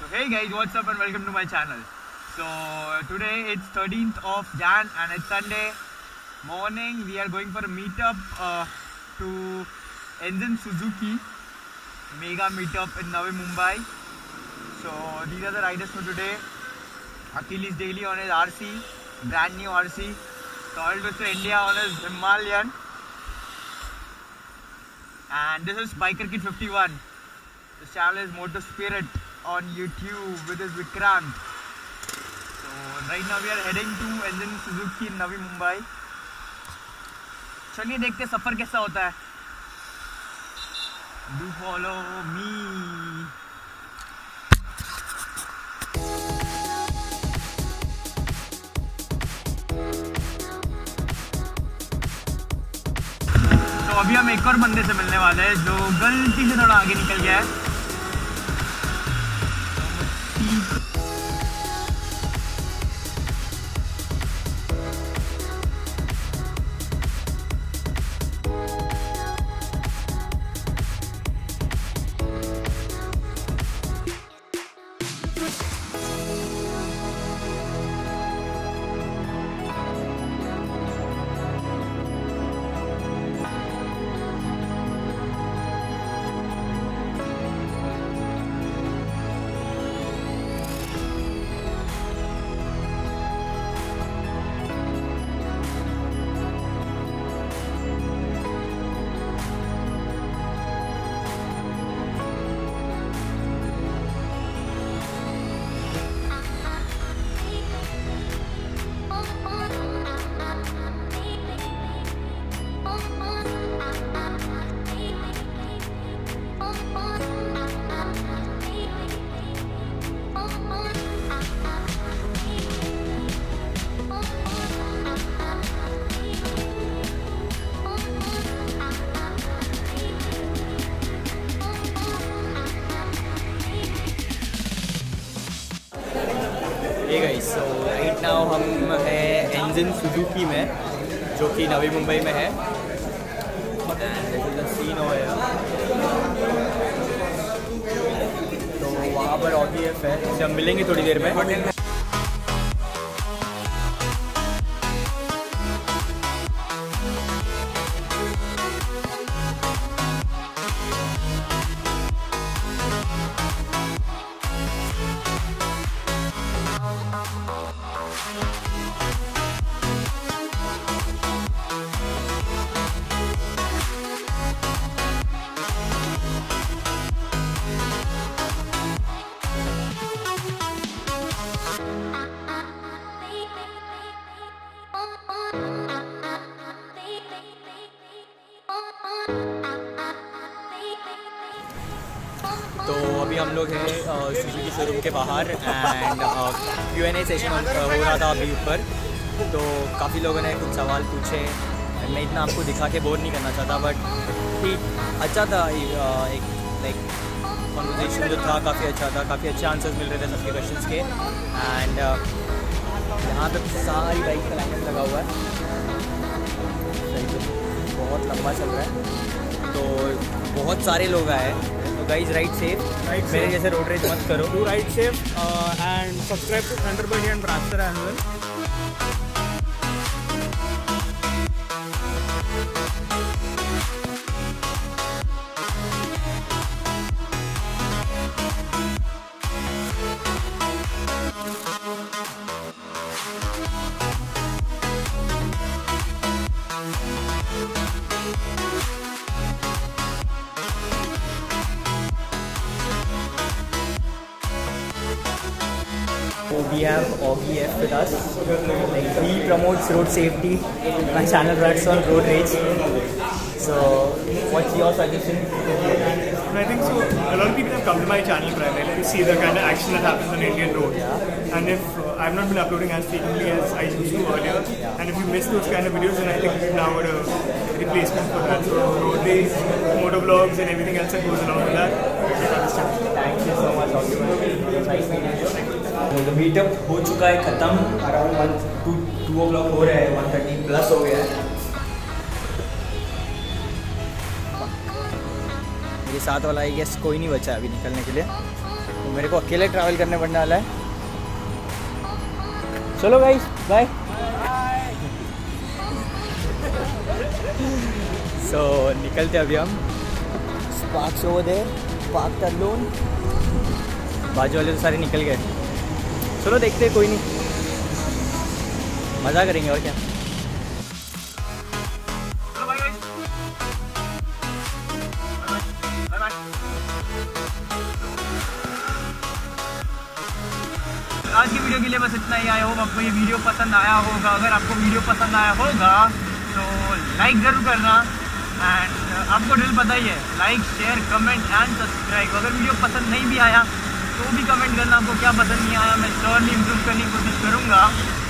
Hey guys, what's up and welcome to my channel. So today it's 13th of Jan and it's Sunday morning. We are going for a meetup to Engine Suzuki mega meetup in Navi Mumbai. So these are the riders for today. Achilles daily on his RC, brand new RC. Called to India on his Himalayan. And this is Biker Kid 51. This channel is Motor Spirit on YouTube with his Vikrant. So right now we are heading to Engine Suzuki in Navi Mumbai. चलिए देखते हैं सफर कैसा होता है. Do follow me. तो अभी हम एक और बंदे से मिलने वाले हैं जो गलती से थोड़ा आगे निकल गया है. Hey guys, so right now हम हैं इंजन सुजुकी में जो कि नवी मुंबई में है. And this is the scene over here. तो वहाँ पर OggyF है, इससे हम मिलेंगे थोड़ी देर में. तो अभी हम लोग हैं सुजुकी शोरूम के बाहर एंड Q&A सेशन हो रहा था अभी ऊपर. तो काफ़ी लोगों ने कुछ सवाल पूछे. मैं इतना आपको दिखा के बोर नहीं करना चाहता बट ठीक अच्छा था. एक लाइक कॉन्वर्सेशन जो था काफ़ी अच्छा था. काफ़ी अच्छे आंसर्स मिल रहे थे सबके क्वेश्चंस के. एंड यहाँ पे सारी बाइक का लाइनअप लगा हुआ है. बहुत लंबा चल रहा है तो बहुत सारे लोग आए. Guys, ride safe. मेरे जैसे रोड रेज मत करो. Do ride safe and subscribe to Atharva and Braapster as well. So we have OggyF with us. Like he promotes road safety. My channel runs on road rage. So what's your suggestion? I think so. A lot of people have come to my channel primarily to see the kind of action that happens on Indian roads. Yeah. And if I've not been uploading as frequently as I used to earlier, and if you miss those kind of videos, then I think we've now got a replacement for that. So road rage, motovlogs, and everything else that goes along with that. Thank you so much, OggyF. Nice meeting you. तो meetup हो चुका है ख़त्म. Around 2 o'clock हो रहा है. 1:30 plus हो गया है. मेरे साथ वाला आई गेस कोई नहीं बचा अभी निकलने के लिए. मेरे को अकेले ट्रैवल करने पड़ने वाला है। चलो गाइस, बाय। सो निकलते अभी हम। Sparks over there, park alone. बाजू वाले तो सारे निकल गए। चलो देखते, कोई नहीं, मज़ा करेंगे और क्या। आज की वीडियो के लिए बस इतना ही। आई होप आपको ये वीडियो पसंद आया होगा। अगर आपको वीडियो पसंद आया होगा तो लाइक ज़रूर करना। एंड आपको ड्रिल पता ही है, like, share, comment and subscribe. अगर वीडियो पसंद नहीं भी आया तो भी कमेंट करना आपको क्या पसंद नहीं आया। मैं श्योरली इम्प्रूव करने की कोशिश करूँगा।